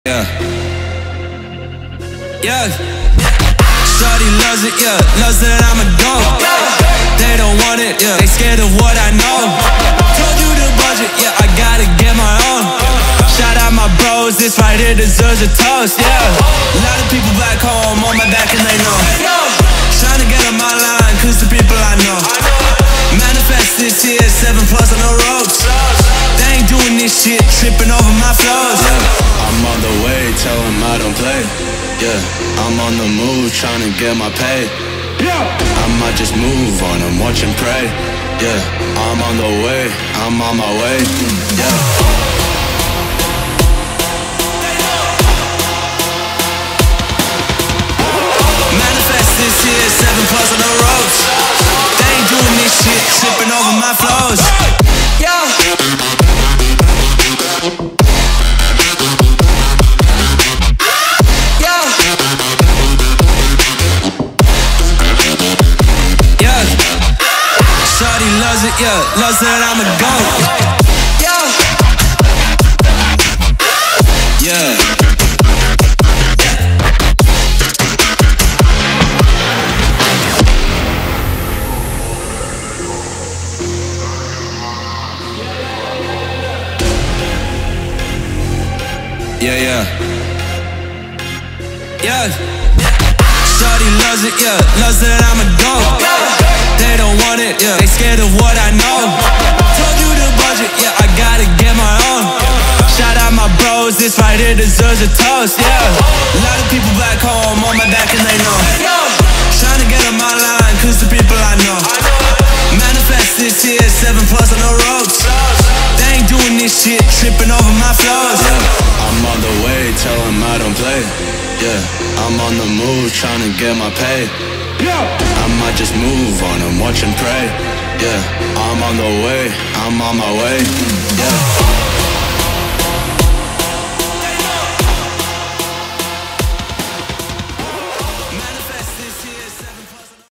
Yeah. Yeah. Shorty loves it, yeah. Loves that I'm a dog. They don't want it, yeah. They scared of what I know. Told you the budget, yeah. I gotta get my own. Shout out my bros, this right here deserves a toast, yeah. A lot of people back home on my back and they know. Trying to get on my line, cause the people I know. Manifest this year, 7+ on the ropes. They ain't doing this shit, tripping over my flows. I'm on the way, tell them I don't play. Yeah, I'm on the move, trying to get my pay. I might just move on and watch and pray. Yeah, I'm on the way, I'm on my way. Yeah. Manifest this year, 7+ on the ropes. They ain't doing this shit, tripping over my flows. Shorty loves it, yeah, loves that I'm a goat. Yeah. Yeah. Shorty loves it, yeah, loves that I'm a goat. They don't want it, yeah. They scared of what I know. Told you the budget, yeah. I gotta get my own. Shout out my bros, this right here deserves a toast, yeah. A lot of people back home on my back and they know. Trying to get on my line, cause the people I know. Manifest this year, 7+ on the ropes. They ain't doing this shit, tripping over my flows. I'm on the way, tell them I don't play. Yeah, I'm on the move, trying to get my pay. I might just move on and watch and pray. Yeah, I'm on the way, I'm on my way. Yeah.